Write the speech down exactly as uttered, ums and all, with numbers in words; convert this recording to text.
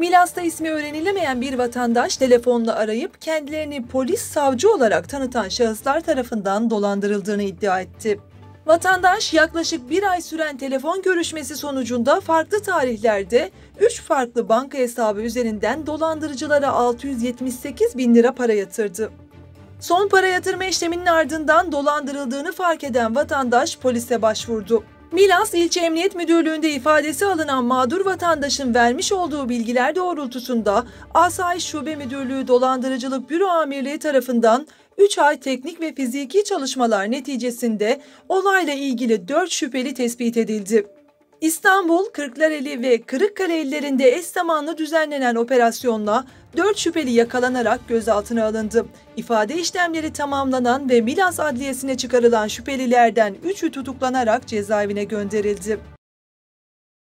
Milas'ta ismi öğrenilemeyen bir vatandaş telefonla arayıp kendilerini polis savcı olarak tanıtan şahıslar tarafından dolandırıldığını iddia etti. Vatandaş yaklaşık bir ay süren telefon görüşmesi sonucunda farklı tarihlerde üç farklı banka hesabı üzerinden dolandırıcılara altı yüz yetmiş sekiz bin lira para yatırdı. Son para yatırma işleminin ardından dolandırıldığını fark eden vatandaş polise başvurdu. Milas İlçe Emniyet Müdürlüğü'nde ifadesi alınan mağdur vatandaşın vermiş olduğu bilgiler doğrultusunda Asayiş Şube Müdürlüğü Dolandırıcılık Büro Amirliği tarafından üç ay teknik ve fiziki çalışmalar neticesinde olayla ilgili dört şüpheli tespit edildi. İstanbul, Kırklareli ve Kırıkkale illerinde eş zamanlı düzenlenen operasyonla dört şüpheli yakalanarak gözaltına alındı. İfade işlemleri tamamlanan ve Milas Adliyesi'ne çıkarılan şüphelilerden üçü tutuklanarak cezaevine gönderildi.